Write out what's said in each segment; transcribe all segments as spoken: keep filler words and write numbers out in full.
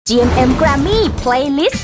จี เอ็ม เอ็ม Grammy Playlist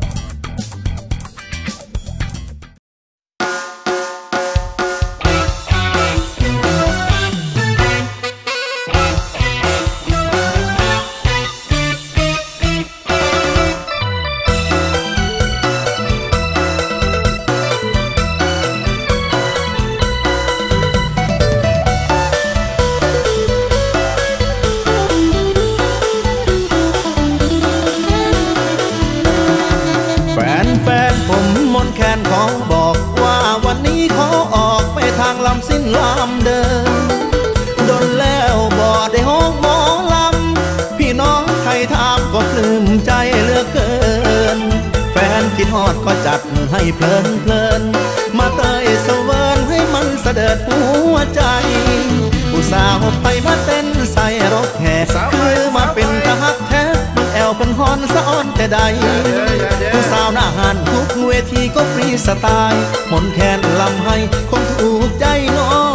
สิ้นลำเดินโดนแล้วบ่ได้ห้องหมอลำพี่น้องไทยถามก็ปลื้มใจเหลือเกินแฟนคิดฮอดก็จัดให้เพลินเพลินมาเตยเสวิร์นให้มันเสด็จหัวใจผู้สาวไปมาเต้นใส่รถแห่คือมาเป็นตาฮักแท้มันแอวเป็นฮอนสะอ้อนแต่ใดผู้สาวหน้าหันทุกเวทีก็ฟรีสไตล์มนแคนลำให้คงถูกใจน้อง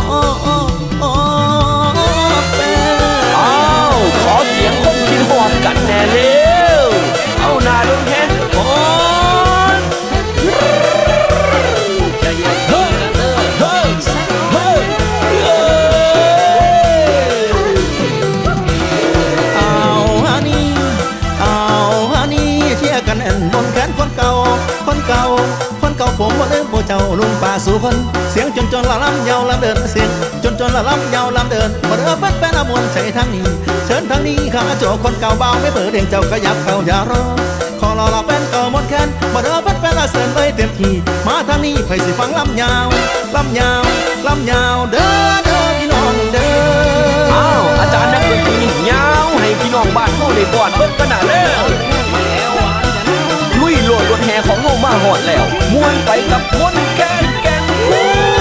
อ้าวขอเสียงคนคิดฮอดกันแน่เร็วเอาหน้าลงแค่ฮอนใจเย็นเฮ้ยเฮ้ยเฮ้ยเฮ้ยเอาฮานี่เอาฮานี่เชียร์กันแอนบนแขนคนเก่าคนเก่าคนเก่าผมว่าเล่นโบเจ้าลุงป่าสู่คนเสียงจนจนละล้ำยาวลำเดินเสียงจนจนละล้ำยาวลำเดินมาเด้อแฟนแฟนละมวนใช้ทางนี้เชิญทางนี้ข้าโจคนเก่าเบาไม่เปิดเด้งเจ้าก็ยับเข้าอย่ารอขอรอรอแฟนเก่าหมดแขนมาเด้อแฟนแฟนละเสิร์ฟเลยเต็มที่มาทางนี้ไผสิฟังลำยาวลำยาวลำยาวเด้อเด้อพี่น้องเด้ออ้าวอาจารย์นักดนตรียาวให้พี่น้องบ้านเฮาได้กอดเบิ่งกันน่ะเด้อลุยโลดรถแห่ของเฮามาฮอดแล้วม่วนไปกับมนแคนแก่นคู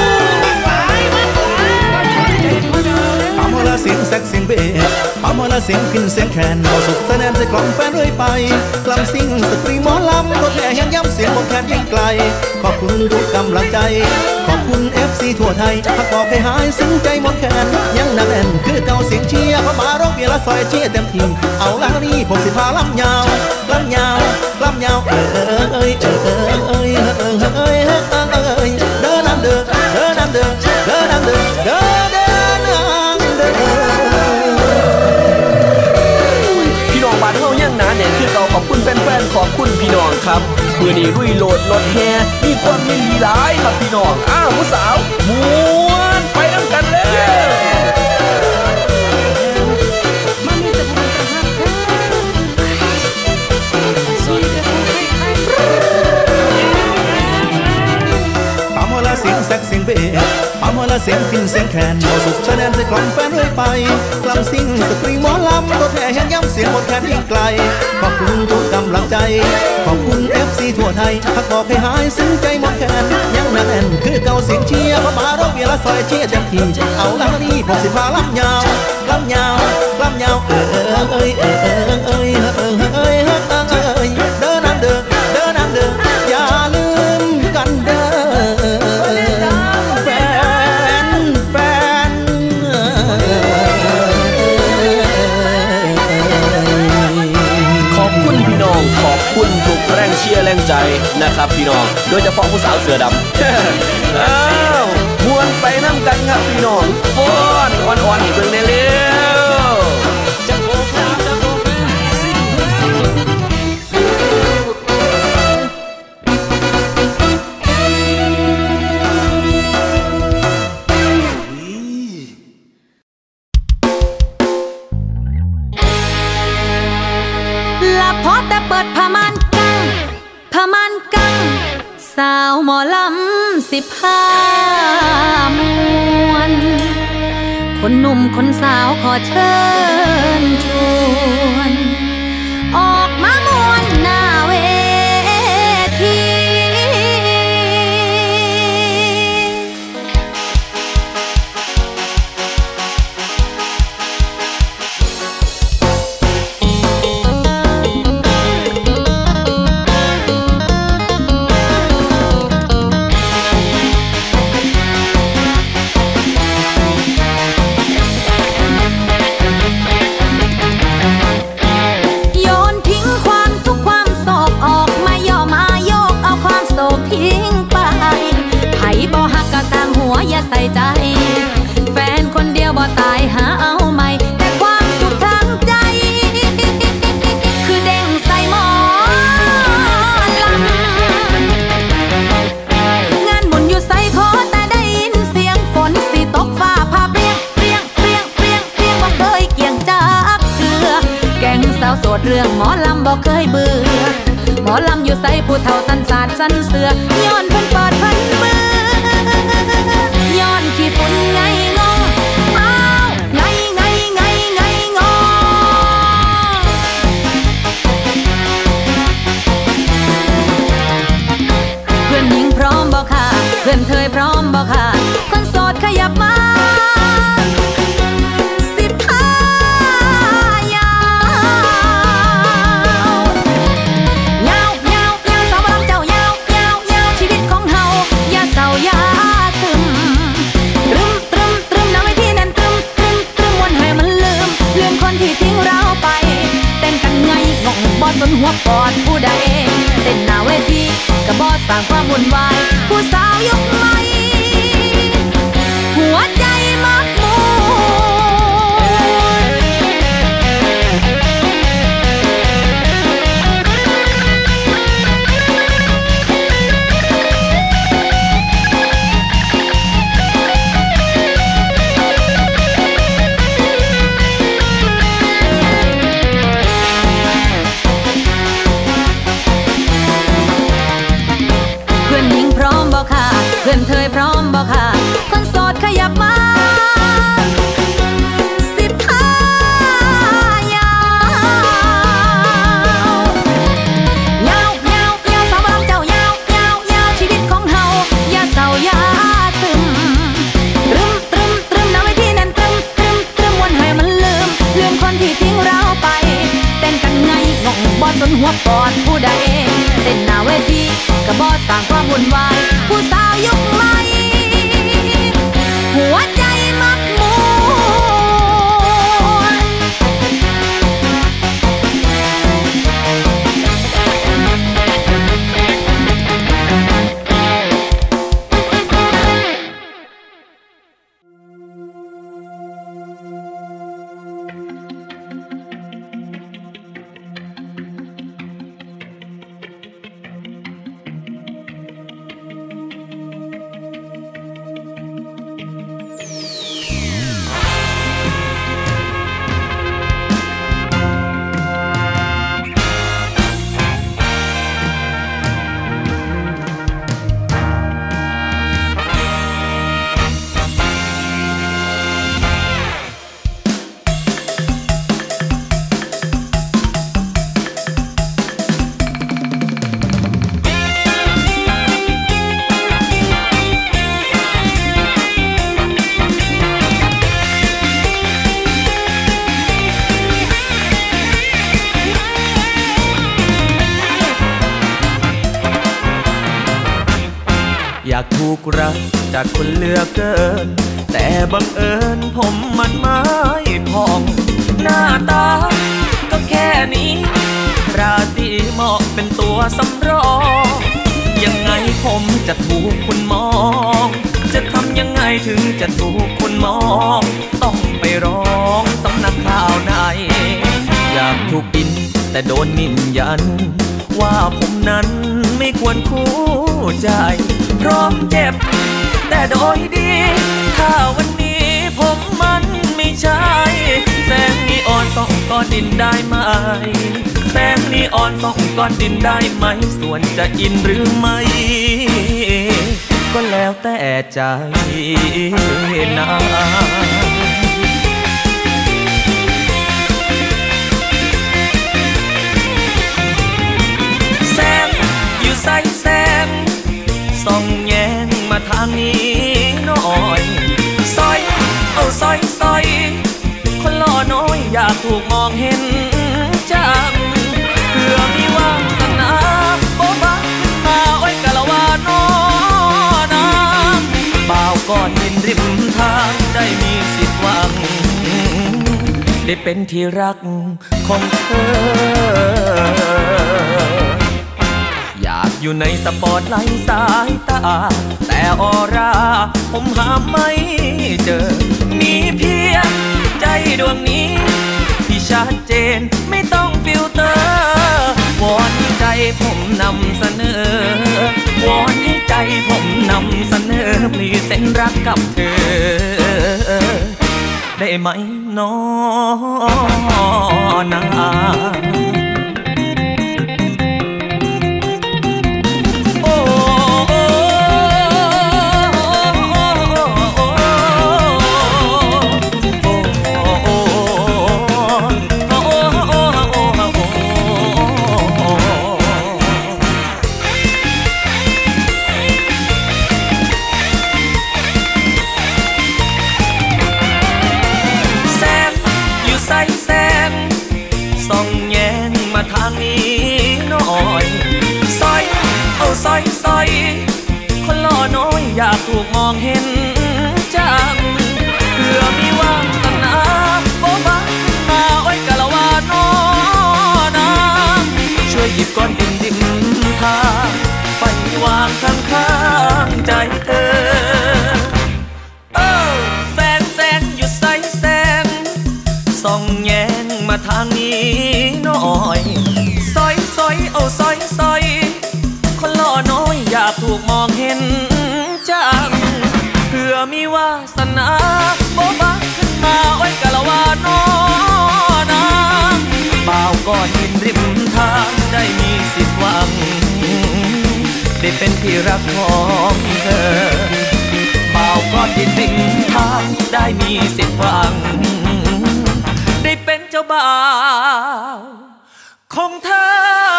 เอามาละเสียงแซกเสียงเบสเอามาละเสียงพินเสียงแคนเอาสุดแสดงใจกล่อมแฟนเรื่อยไปกลำซิ่งสตรีหมอลำรถแห่ยังย้ำเสียงบนแคนยิ่งไกลขอบคุณทุกกำลังใจขอบคุณ เอฟ ซี ทั่วไทยพักบอกให้หายซึ้งใจหมดแคนยังหนักแน่นคือเก่าเสียงเชียร์พอมาร้องเบียร์ละซอยเชียร์เต็มทีมเอาละนี่ผมสิพาลำยาวลำยาวลำยาวเอ้ยเอ้ยเอ้ยเอ้ยเอ้ยเอ้ยเอ้ยเอ้ยเดินน้ำเดินเดินน้ำเดินเดินน้ำเดินเดินเดินน้ำเดินพี่น้องบ้านเฮายังหนาแน่นคือเก่าขอบคุณแฟนๆขอบคุณพี่น้องครับมื้อนี้ลุยโลดรถแห่มีความยินดีหลายครับพี่น้องอ้าวผู้สาวม่วนไปนำกันเลยเสียงแซกเสียงเบสเอามาละเสียงพินเสียงแคนเอาสุดแสดงใจกล่อมแฟนเรื่อยไปกลำซิ่งสตรีหมอลำรถแห่แห่ย้ำเสียงบนแคนยิ่งไกลขอบคุณทุกกำลังใจขอบคุณ เอฟ ซี ทั่วไทยพักบอกให้หายซึ้งใจหมดแคนยังหนักแน่นคือเก่าเสียงเชียร์พอมาร้องเบียร์ละซอยเชียร์เต็มที่เอาละนี่ผมสิพาลำยาวลำยาวลำยาวเอ้ยเอ้ยเอ้ยเอ้ยเอ้ยเอ้ยเอ้ยเอ้ยเดินน้ำเดินเดินน้ำเดินอย่าลืมกันเด้อขอบคุณทุกแรงเชียร์แรงใจนะครับพี่น้องโดยเฉพาะผู้สาวเสือดำอ้าวมวนไปน้ำกันครับพี่น้องฟ้อนอ่อนๆเบิ่งได้เร็วพอแต่เปิดผ้าม่านกังผ้าม่านกังสาวหมอลำสิพามวนคนหนุ่มคนสาวขอเชิญชวนออกมามวนหน้าเวทีลำบอกเคยเบื่อหมอลำอยู่ใส่ผู้เฒ่าสันสาดสันเสือย้อนเพิ่นเปิดเพิ่นเบื่อย้อนขี้ฝุ่นไงงออ้าวไงไงไงไงงอเพื่อนหญิงพร้อมบอกค่ะเพื่อนเธยพร้อมบอกค่ะคนโสดขยับมาสิบห้ายาวยาวยาวยาวสาวรำเจ้ายาวยาวยาวชีวิตของเฮาอย่าเศร้าอย่าซึมตรึมตรึมตรึมน้ำไว้ที่แน่นตรึมตรึมตรึมวนให้มันลืมลืมคนที่ทิ้งเราไปเต้นกันไงงงบ่สนหัวปอดผู้ใดเต้นหน้าเวทีก็บ่สร้างความวุ่นวายผู้สาวยุคใหม่หัวใจมักมัวเพื่อนหญิงพร้อมบอกค่ะเพื่อนเธยพร้อมบอกค่ะคนโสดขยับมาสิบห้ายาวยาวยาวยาวสาวรำเจ้ายาวยาวยาวชีวิตของเฮาอย่าเศร้าอย่าซึมตรึมตรึมตรึมน้ำไว้ที่แน่นตรึมตรึมตรึมวนให้มันลืมลืมคนที่ทิ้งเราไปเต้นกันไงงงบ่สนหัวปอดผู้ใดเต้นหน้าเวทีก็บ่สร้างความวุ่นวายผู้สาวยุคใหม่หัวใจมักมัวอยากถูกรักจากคนเหลือเกินแต่บังเอิญผมมันไม่พอหน้าตาก็แค่นี้ราศีเหมาะเป็นตัวสำรองยังไงผมจะถูกคุณมองจะทำยังไงถึงจะถูกคุณมองต้องไปร้องสำนักข่าวไหนอยากถูกดินแต่โดนนินยันว่าผมนั้นไม่ควรคู่ใจพร้อมเจ็บแต่โดยดีถ้าวันนี้ผมมันไม่ใช่แสงนีออนส่องก้อนดินได้ไหมแสงนีออนส่องก้อนดินได้ไหมส่วนจะอินหรือไม่ก็แล้วแต่ใจนะแสงอยู่ใส่แสงส่องแยงมาทางนี้หน่อยซอยเอาซอยซอยคนหล่อน้อยอยากถูกมองเห็นจังเพื่อมีวางตั้งนาโบ๊ะบะขึ้นมาโอ้ยกะละวานอนางบ่าวก่อนดินริมทางได้มีสิทธิ์หวังได้เป็นที่รักของเธออยากอยู่ในสปอตไลท์สายตาแต่ออร่าผมหาไม่เจอมีเพียงใจดวงนี้ที่ชัดเจนไม่ต้องฟิลเตอร์วอนให้ใจผมนำเสนอวอนให้ใจผมนำเสนอพลีเส้นรักกับเธอได้ไหมน้อนาซอยซอยคนหล่อน้อยอยากถูกมองเห็นจังเพื่อมีวาสนาโบ๊ะบะมาอ้อยกะละวานอนาช่วยหยิบก้อนดินดินทางไปวางข้างข้างใจเธอเออแสงแสงอยู่ใสแสงส่องแยงมาทางนี้หน่อยซอยซอยโอ้ซอยซอยคนหล่อน้อยอยากถูกมองเห็นจังเพื่อมีวาสนาโบ๊ะบะขึ้นมาไว้กะละวานอนาบ่าวก้อนหินริมทางได้มีสิทธิ์หวังได้เป็นที่รักของเธอบ่าวก้อนหินริมทางได้มีสิทธิ์หวังได้เป็นเจ้าบ่าวของเธอ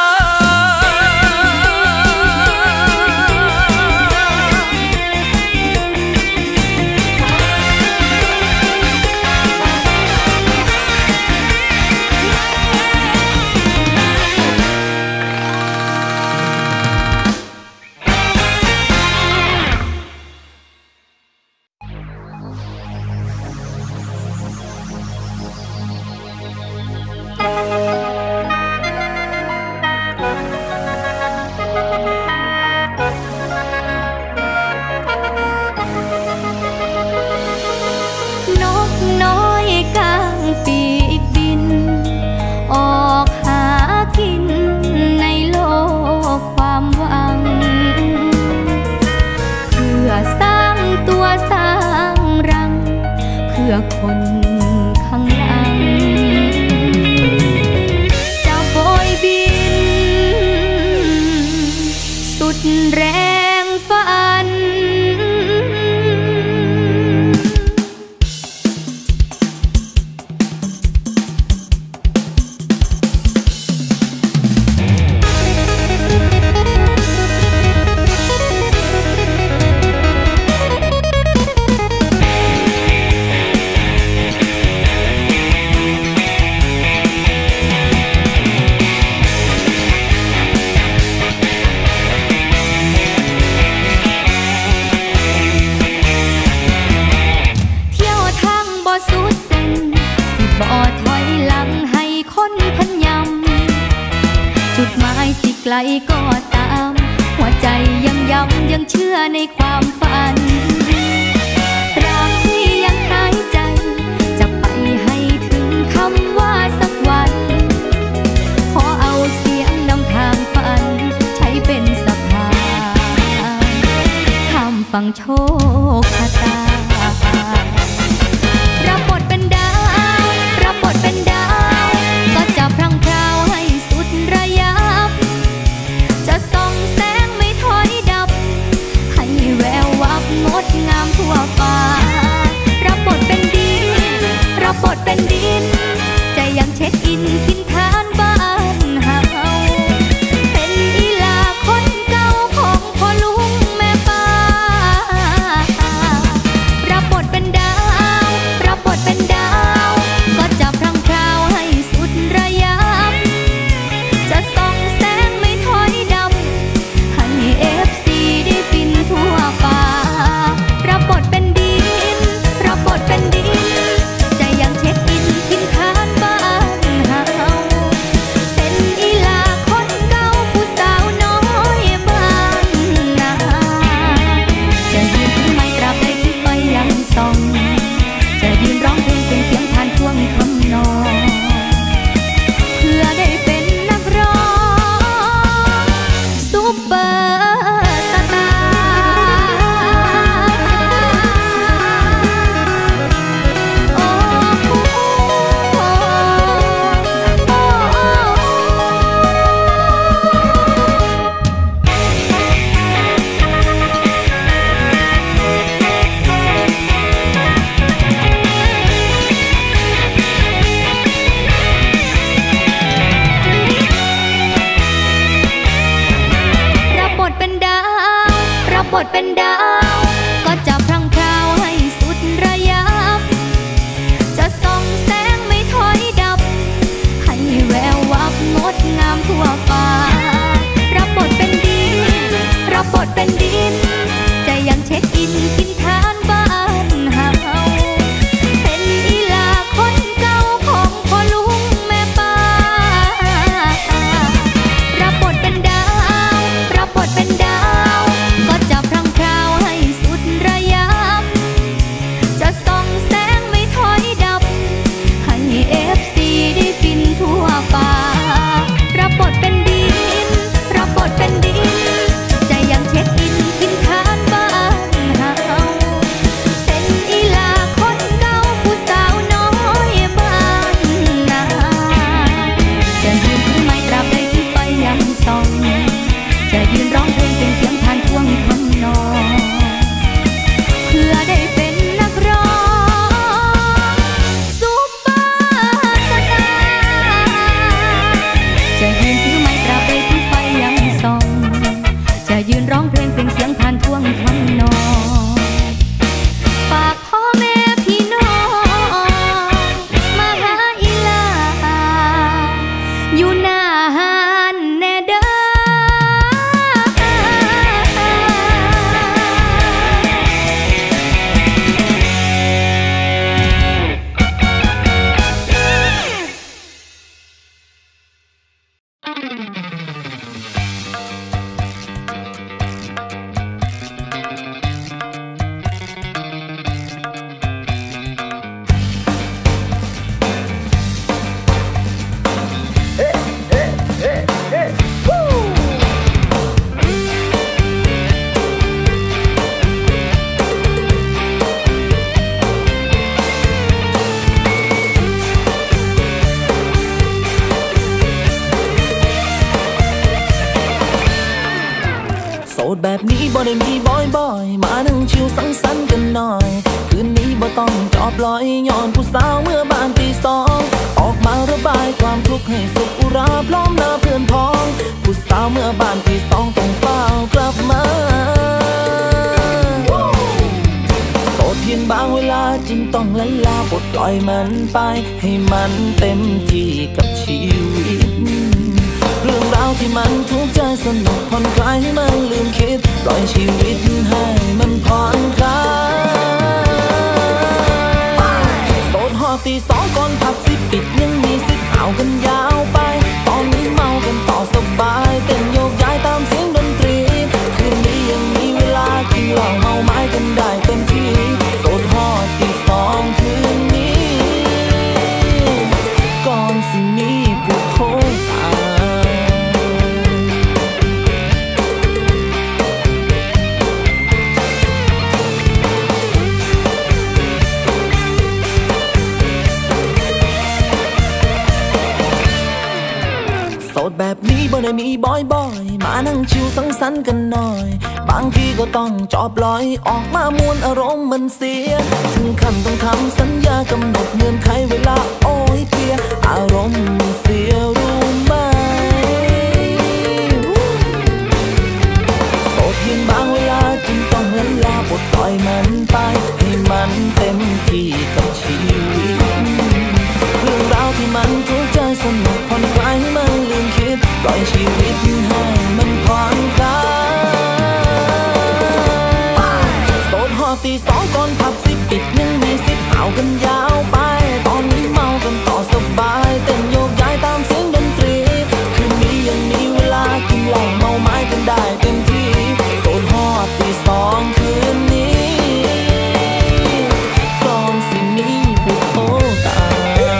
คนข้างหลังจะโบยบินสุดแรงฝันไกลก็ตามหัวใจยังย้ำยังเชื่อในความฝันตราบที่ยังหายใจจะไปให้ถึงคำว่าสักวันขอเอาเสียงนำทางฝันใช้เป็นสะพานข้ามฝั่งโชคชะตารับบทเป็นดาวรับบทเป็นดาวก็จะพรั่งพราวให้สุดระยะส่องแสงไม่ถอยดับให้แวววับงดงามทั่วฟ้ารับบทเป็นดินรับบทเป็นดินใจยังเช็คอินทินฐานบ้านเฮาเป็นอีลาคนเก่าของพ่อลุงแม่ป้ารับบทเป็นดาวรับบทเป็นดาวก็จะพรั่งพราวให้สุดระยะจะส่องแสงไม่ถอยดับให้เอฟซีได้ฟินทั่วฟ้ารับบทเป็นดินรับบทเป็นดินใจยังเช็คอินทินฐานบ้านเฮาเป็นอีลาคนเก่าผู้สาวน้อยบ้านนาจะยืนถือไม้ตราบใดที่ไฟยังส่องจะยืนร้องเพลงเป็นเสียงผ่านท่วงทำนองเพื่อได้เป็นนักร้องซุปเปอร์สตาร์โอ้โหรับบทเป็นดาวรับบทเป็นดาวก็จะพรั่งพราวให้สุดระยะจะส่องแสงไม่ถอยดับให้แวววับงดงามทั่วฟ้ารับบทเป็นดินดแบบนี้บ่ได้มีบ่อยๆมานั่งชิวสังสรรค์กันหน่อยคืนนี้บ่ต้องจอบลอยย้อนผู้สาวเมื่อบ้านตีสองออกมาระบายความทุกข์ให้สุขอุราพร้อมหน้าเพื่อนพ้องผู้สาวเมื่อบ้านตีสองต้องเฝ้ากลับมาโสดเพียงบางเวลาจึงต้องละลาปลดปล่อยมันไปให้มันเต็มที่กับชีวิตเรื่องราวที่มันทุกข์ใจสนุกผ่อนคลายให้มันลืมคิดปล่อยชีวิตให้มันผ่อนคลายโสดหอตีสองก่อนผับสิปิดยังมีสิทธิ์เอากันยาวไปตอนนี้เมากันต่อสบายเต้นโยกย้ายตามเสียงดนตรีคืนนี้ยังมีเวลากินเหล้าเมาไม้กันได้เต็มที่โสดหอตีสองคืนนี้ก่อนสิมีผู้โทรตามโสดแบบนี้บ่ได้มีบ่อยๆมานั่งชิวสังสรรค์กันหน่อยบางทีก็ต้องจอบลอยออกมามวนอารมณ์มันเสียถึงขั้นต้องทำสัญญากำหนดเงื่อนไขเวลาโอ้ยเพียอารมณ์มันเสียรู้ไหมโสดเพียงบางเวลาจึงต้องละลาปลดปล่อยมันไปให้มันเต็มที่กับชีวิตเรื่องราวที่มันทุกข์ใจสนุกผ่อนคลายให้มันลืมคิดปล่อยชีวิตให้มันผ่อนคลายโสดหอตีสองก่อนผับสิปิดยังมีสิทธิ์เอากันยาวไปตอนนี้เมากันต่อสบายเต้นโยกย้ายตามเสียงดนตรีคืนนี้ยังมีเวลากินเหล้าเมาไม้กันได้เต็มที่โสดหอตีสองคืนนี้ก่อนสิมีผู้โทรตาม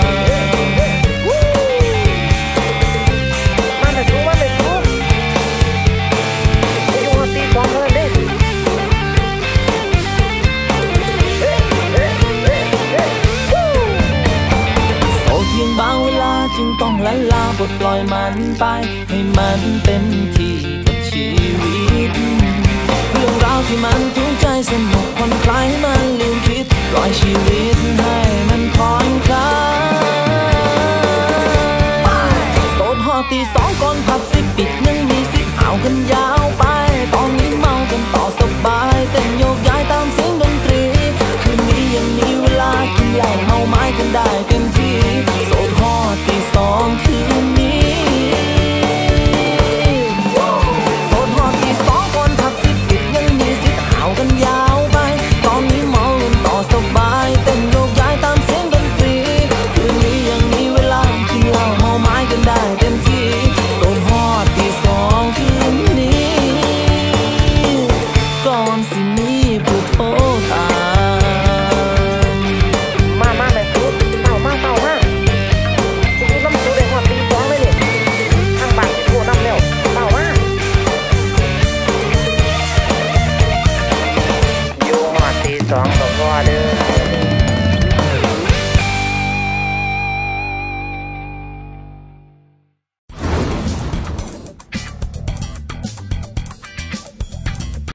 บางเวลาจึงต้องละลาปลดปล่อยมันไปให้มันเต็มที่กับชีวิตเรื่องราวที่มันทุกข์ใจสนุกผ่อนคลายให้มันลืมคิดปล่อยชีวิตให้มันผ่อนคลายโสดหอตีสองก่อนผับสิปิดยังมีสิทธิ์เอากันยาวไปตอนนี้เมากันต่อสบายเต้นโยกย้ายตามเสียงดนตรีคืนนี้ยังมีเวลากินเหล้าเมาไม้กันได้เต็มที่โสดหอตีสองคืนนี้โสดหอตีสองก่อนผับสิปิดยังมีสิทธิ์เอากันยาวไปตอนนี้เมากันต่อสบายเต้นโยกย้ายตามเสียงดนตรีคืนนี้ยังมีเวลากินเหล้าเมาไม้กันได้เต็มที่โสดหอตีสองคืนนี้ก่อนสิมีผู้โทรตามมามาแม่ตุ๊ดเต่ามาเต่ามาตุ๊ดน้ำตุ๊ดได้หอดตีสองเลยเนี่ยทางบ้านโทรน้ำแล้วเต่ามาอยู่หอดตีสองก็พอเด้อ